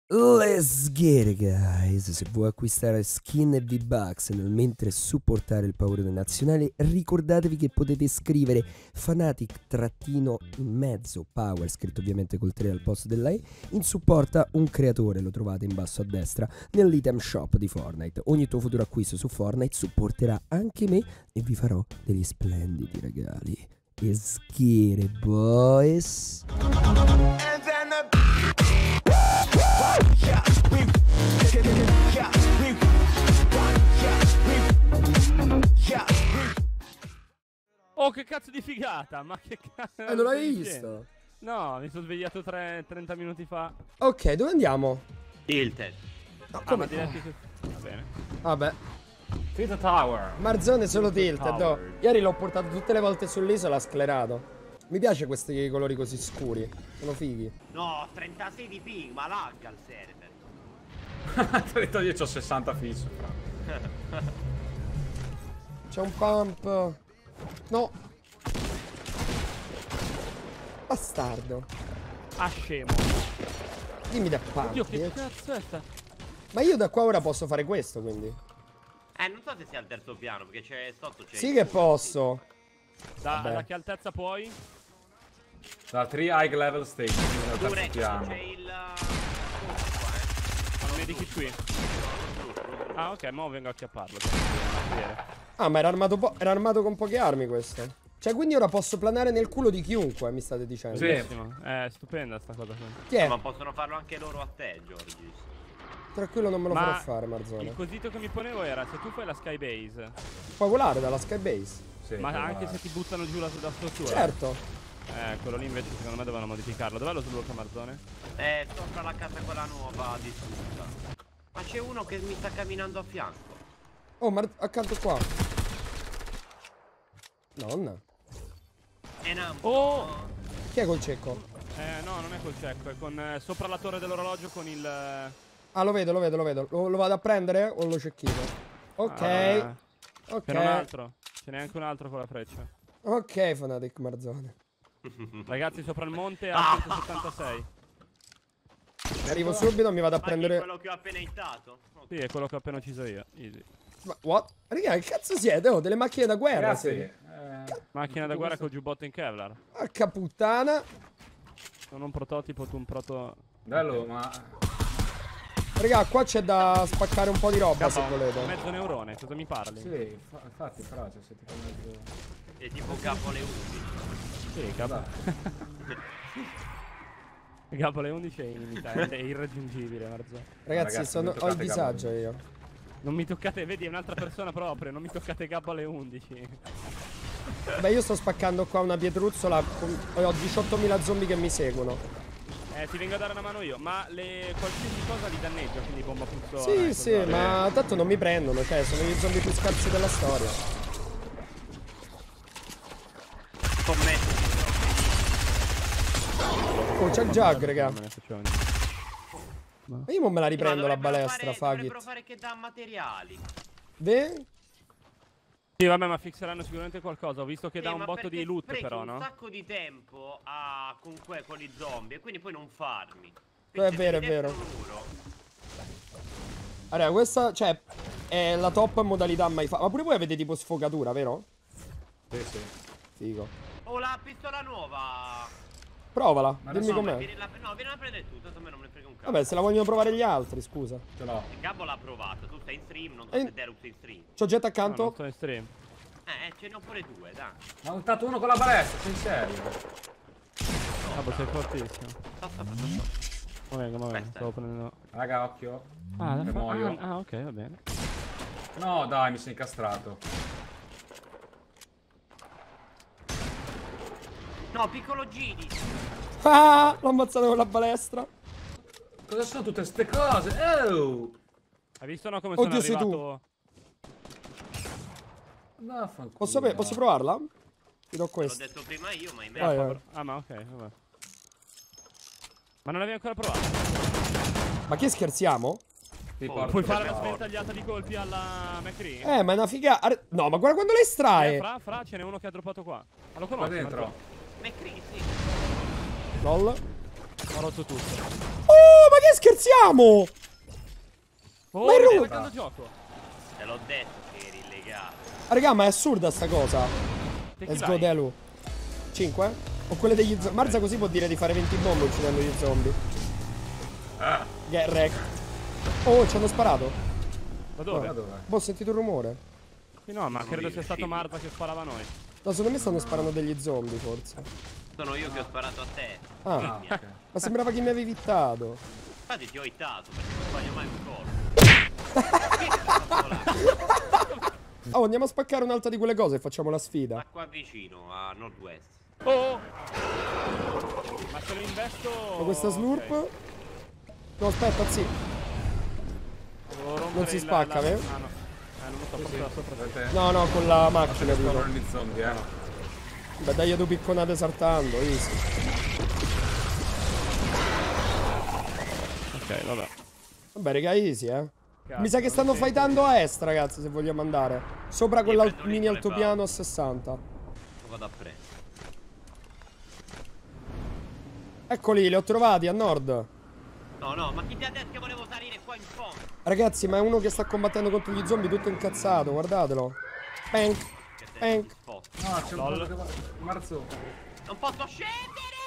Let's get it, guys. Se vuoi acquistare skin e V-Bucks mentre supportare il Power nazionale, ricordatevi che potete scrivere Fanatic-Power, scritto ovviamente col 3 al posto della E, in supporta un creatore, lo trovate in basso a destra nell'item shop di Fortnite. Ogni tuo futuro acquisto su Fortnite supporterà anche me e vi farò degli splendidi regali. Let's get it, boys. Oh, che cazzo di figata! Ma che cazzo? Non l'hai visto? No, mi sono svegliato 30 minuti fa. Ok, dove andiamo? Tilted. No, Ah, ma diretti su... Va bene. Vabbè, Tilted Tower. Marzone solo Tilted Tilted. Tower. Ieri l'ho portato tutte le volte sull'isola, sclerato. Mi piace questi colori così scuri. Sono fighi. No, 36 di ping, ma lagga il server. Ti ho detto io c'ho 60 fisso. C'è un pump. No. Bastardo. Ah, scemo. Dimmi da Oddio, pump. che cazzo è sta? Ma io da qua ora posso fare questo, quindi. Non so se sia al terzo piano, perché c'è sotto c'è Sì il che culo, posso. Vabbè. Da che altezza puoi? Da 3 high level stage. Quindi sì. dal terzo Durex, piano. c'è il Ma non mi dici qui? Ah, ok, mo vengo a chiapparlo. Ah, ma era armato con poche armi questo. Cioè, quindi ora posso planare nel culo di chiunque, mi state dicendo. Sì. È stupenda sta cosa qui. Chi è? Ma possono farlo anche loro a te, Giorgi. Tranquillo, non me lo Ma farò fare, Marzone. il quesito che mi ponevo era se tu fai la skybase, Puoi volare dalla skybase. Sì, ma quello anche là. se ti buttano giù la struttura. Certo. Quello lì invece secondo me dovevano modificarlo. Dov'è lo sblocca Marzone? Sopra la casa quella nuova distrutta. Ma c'è uno che mi sta camminando a fianco. Oh, accanto qua. Nonna. Oh! Chi è col cecco? No, non è col cecco, è con sopra la torre dell'orologio con il... Ah, lo vedo. Lo vado a prendere o lo cecchino? Ok. Ok. C'è un altro. Ce n'è anche un altro con la freccia. Ok, Fanatic Marzone. Ragazzi, sopra il monte a 176. Arrivo subito, mi vado a Ma chi, prendere. quello che ho appena hittato? Ok. Sì, è quello che ho appena ucciso io. Easy. Ma what? Raga, che cazzo siete? Oh, delle macchine da guerra, Ragazzi, sì. Macchina da guerra con giubbotto in Kevlar. Porca puttana. Sono un prototipo, tu un proto... bello, ma Raga, qua c'è da spaccare un po' di roba, se volete. Mezzo neurone, cosa mi parli? sì, infatti, frase, se ti mezzo. È tipo capo le 11. Sì, capo. Capo le 11 è inimitabile, è irraggiungibile, Marzone. Ragazzi, Ragazzi, non ho il toccate disagio Gabbo. io. Non mi toccate, vedi, è un'altra persona proprio, non mi toccate Gabbo alle 11. Beh, io sto spaccando qua una pietruzzola. Ho 18.000 zombie che mi seguono. Ti vengo a dare una mano io, ma qualsiasi cosa li danneggia, quindi bomba puzzo. Sì, sì, ma tanto non mi prendono. Cioè, sono gli zombie più scarsi della storia. Scommetto. Oh, c'è il Jug, raga. Non me ne faccio niente. Ma io non me la riprendo la balestra, Dovrebbero Fagit. fare che dà materiali. Ve? Sì, vabbè, ma fixeranno sicuramente qualcosa. Ho visto che Sì, dà un ma botto perché di loot, sprechi però, un no? sacco di tempo con i zombie e quindi poi non farmi. È vero, è vero. Allora, questa, cioè, è la top modalità mai fatta. Ma pure voi avete tipo sfogatura, vero? Sì, sì. Figo. Oh, la pistola nuova. Provala, Ma dimmi adesso- com'è. No, vieni a prendere tu, tanto a me non me ne frega un cazzo. Vabbè, se la vogliono provare gli altri, scusa. Ce l'ho. Il Gabbo l'ha provato, tu stai in stream, non so Eh. se Derux è in stream. C'ho jet No, accanto. non sto in stream. Ce ne ho pure due, dai. Ma ho ultato uno con la balestra, sei serio? Gabbo, sei fortissimo. Va bene, va bene, Aspetta. stavo prendendo... Raga, occhio. Ah, Che muoio. ok, va bene. No, dai, mi sei incastrato. No, piccolo Gini. Ah, l'ho ammazzato con la balestra. Cosa sono tutte ste cose? Oh! Hai visto, no, come Oddio, sono sei tu. arrivato... Vaffanculo. Posso provarla? Ti do L'ho questo. detto prima io, ma in Vai, me. vai. Ah, ma ok, vabbè. Ma non l'avevi ancora provato? Ma che scherziamo? Ti Oh, porto Puoi per fare la forza. sventagliata di colpi alla McCree? Ma è una figa. No, ma guarda quando le estrae. Fra, ce n'è uno che ha droppato qua. Ma lo Qua conosci? dentro. Marco? McCree, sì. LOL. Ho rotto tutto. Oh, ma che scherziamo? Oh, Ma è stai rotto. giocando gioco. Te l'ho detto che eri illegato. Raga, ma è assurda sta cosa. Te chi Let's go, l'hai? Delu. 5? O quelle degli zombie. Marza così può dire di fare 20 bombe uccidendo gli zombie. Get wrecked. Oh, ci hanno sparato. Da dove? Boh, ho sentito un rumore. Sì, no, ma credo sia stato Marza che sparava a noi. No, secondo me stanno sparando degli zombie, forse. Sono io che ho sparato a te. Ah, ok. ma sembrava che mi avevi hittato. Infatti ti ho hittato perché non sbaglio mai un colpo. Perché ti ho fatto volare? Oh, andiamo a spaccare un'altra di quelle cose e facciamo la sfida. Ma qua vicino, a nord-west. Oh! Ma se lo investo... Ma questa slurp. Ok. No, aspetta, sì. Devo rompere Non si spacca, vero? Ah, no. Non lo so, forse da sopra. Vedete? No, no, con la Ma se macchina, ne dico. spawnano gli zombie, Beh, dai due picconate saltando, easy. Ok, vabbè. Vabbè, raga, easy, Cazzo, Mi sa che stanno non sento. fightando a est, ragazzi, se vogliamo andare. Sopra prendo lì mini con le altopiano a 60. Lo vado a prendere. Eccoli, li ho trovati a nord. No, no, ma chi ti ha detto che volevo salire qua in fondo? Ragazzi, ma è uno che sta combattendo contro gli zombie tutto incazzato, guardatelo. Pank. Che sei Pank. disposto. No, c'è un po' che va. Marzo. Non posso scendere!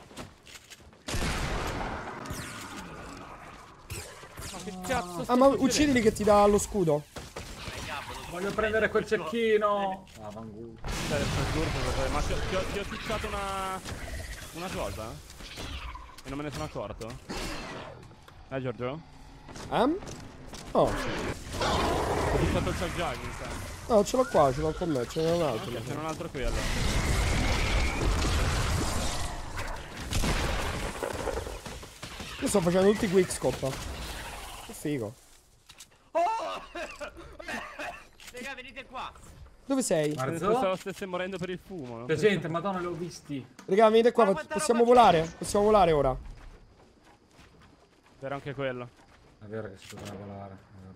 Ma che cazzo sta Ah, ma succedendo? uccidili che ti dà lo scudo. Voglio prendere quel cecchino. Ah, vangulo. Ma ti ho ticciato una cosa? E non me ne sono accorto? Giorgio? Oh, Ho ticciato il charge, mi sa. no, ce l'ho qua, ce l'ho con me, ce n'è un altro. Ok, ce n'è un altro qui allora. Io sto facendo tutti i quickscope. Che figo. Raga, venite qua. Dove sei? Marzo? Pensavo stesse morendo per il fumo. No? C'è gente, madonna, li ho visti. Raga, venite qua, Ma quanta possiamo roba volare? Possiamo volare ora. Era anche quello. È vero che si poteva volare.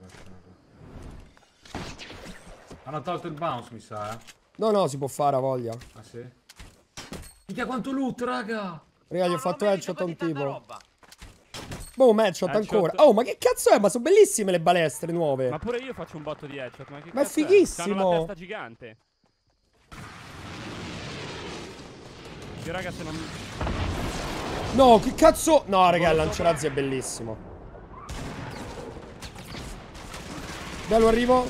Hanno tolto il bounce, mi sa, eh. No, no, si può fare, a voglia. Ah, sì? Minchia quanto loot, raga! Raga, gli ho No, fatto non headshot merito a un così tanta tipo. roba. Boom, headshot Headshot. ancora. Oh, ma che cazzo è? Ma sono bellissime le balestre nuove. Ma pure io faccio un botto di headshot. Ma che Ma è cazzo fighissimo. C'hanno la testa gigante. Io raga se non... No, che cazzo? No, raga, il lanciarazzi è bellissimo. Bello, arrivo.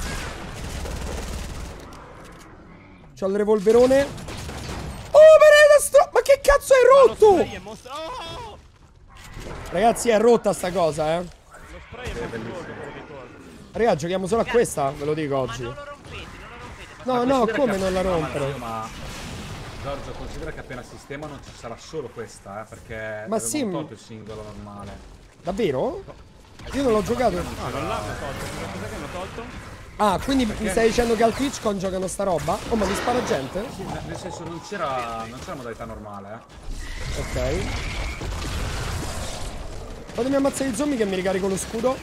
C'ho il revolverone. Oh, ma che cazzo è Lo rotto? spray è oh! Ragazzi, è rotta sta cosa, Lo spray è mostruoso, te lo ricordo. Raga, giochiamo solo a questa, ve lo dico Ma oggi. non lo rompete, non lo rompete. No, Ma no, considera come che- non la no, rompere? ma Giorgio, considera che appena sistemano ci sarà solo questa, perché Ma avevano sì, tolto il singolo normale. Davvero? Io non l'ho giocato. No, non l'hanno tolto. Cos'è che hanno tolto? Ah, quindi mi stai dicendo che al TwitchCon giocano sta roba? Oh, ma mi spara gente? Sì, nel senso non c'era modalità normale, Ok. Fatemi ammazzare i zombie che mi ricarico lo scudo.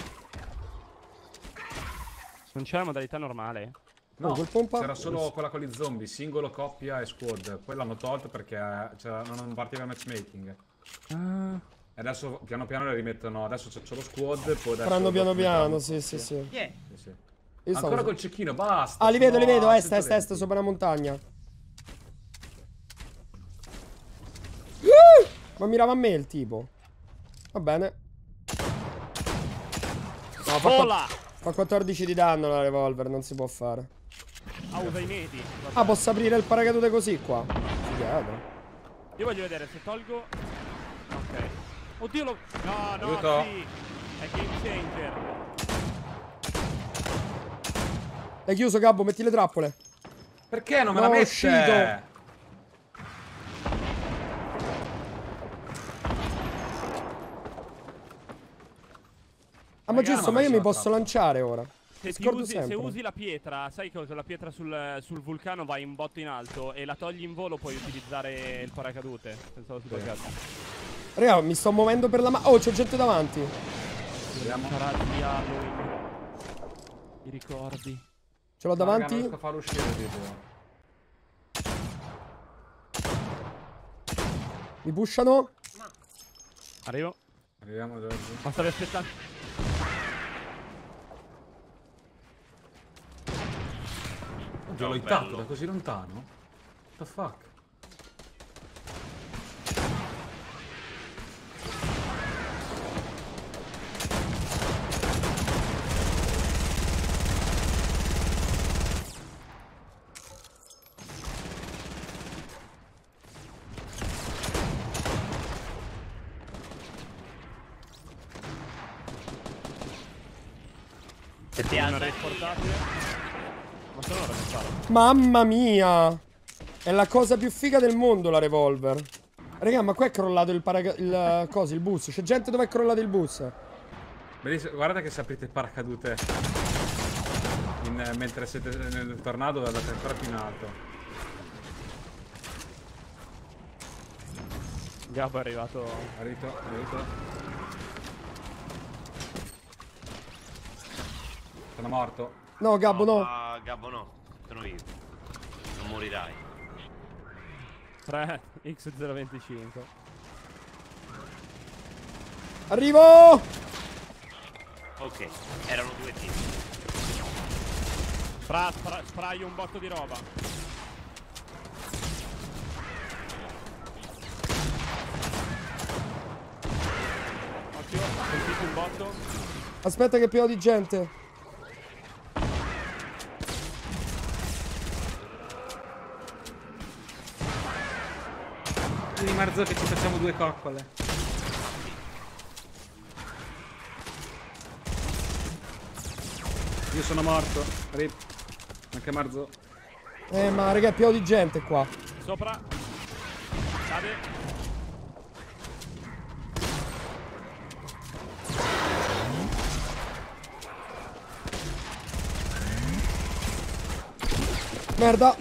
Non c'è la modalità normale? No, quel pompa- c'era solo quella con gli zombie, singolo, coppia e squad. Poi l'hanno tolto perché non partiva matchmaking. E adesso piano piano le rimettono. Adesso c'è lo squad, poi adesso Faranno piano piano, mettono- sì, sì, sì. Chi è? Sì, sì. Io stavo- Ancora col cecchino, basta. Ah, li vedo, sono a est, 120. sopra una montagna. Ma mirava a me il tipo. Va bene. No, Vola! fa 14 di danno la revolver, non si può fare. Ah, usa i medi. Ah, posso aprire il paracadute così qua? Figata. Io voglio vedere se tolgo... Ok. Oddio lo... No, no, Aiuto. sì. È game changer. L'hai chiuso, Gabbo, metti le trappole. Perché non me No, la è mette? uscito. Ah, ma Raga, giusto, ma ma io mi sono posso troppo. lanciare ora. Se, Scordo se sempre. usi la pietra, sai che con la pietra sul vulcano vai un botto in alto e la togli in volo puoi utilizzare il paracadute. Pensavo super cazzo. Raga, mi sto muovendo per la Oh, c'è gente davanti. Vediamo. Sarà di Halloween. I ricordi. Ce l'ho Raga, davanti. non riesco a farlo uscire il video. Mi pushano. Arrivo. Arriviamo, Giorgio. Ma stavi aspettando. Oddio, l'ho hittato da così lontano? What the fuck? Se ti Una alza raid portatile. Ma sono ora che farò. Mamma mia! È la cosa più figa del mondo la revolver. Raga, ma qua è crollato il bus. C'è gente dove è crollato il bus. Bellissimo. Guardate che se aprite il paracadute mentre siete nel tornado andate ancora più in alto. Gabbo è arrivato. Arrivo. Sono morto. No, Gabbo, no. Gabbo no, sono io. Non morirai. 3 X025. Arrivo! Ok, erano due team. Spraio un botto di roba. Occhio, ho colpito un botto. Aspetta che pieno di gente. Vieni Marzo che ci facciamo due coccole. Io sono morto. Rip. Anche Marzo. Ma raga, è pieno di gente qua. Sopra. Cade. Merda.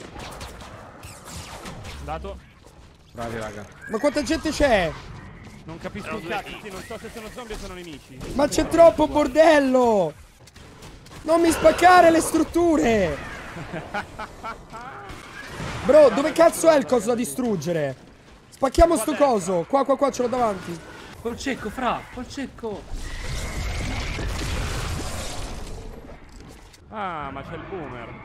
Dato. Bravi raga. Ma quanta gente c'è? Non capisco un cazzo, sì, non so se sono zombie o sono nemici. Ma c'è troppo bordello! Non mi spaccare le strutture! Bro, dove cazzo è il coso da distruggere? Spacchiamo sto coso. Qua, ce l'ho davanti. Col cecco, fra, col cecco. Ah, ma c'è il boomer.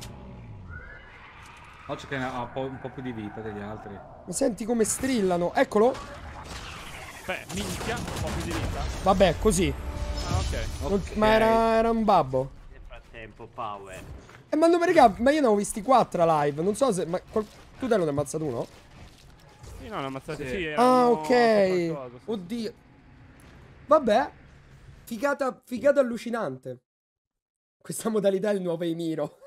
Oggi che ha un po' più di vita degli altri. Ma senti come strillano. Eccolo. Beh, minchia, un po' più di vita. Vabbè, così. Ah, ok. Ma era un babbo. Nel frattempo, Power. Ma non, raga, ma io ne ho visti 4 a live. Non so se. Ma tu te ne hai ammazzato uno? Sì, no, ne ammazzati, Sì. sì. Ah, erano ok. qualcosa, sì. Oddio. Vabbè. Figata allucinante. Questa modalità è il nuovo Emiro.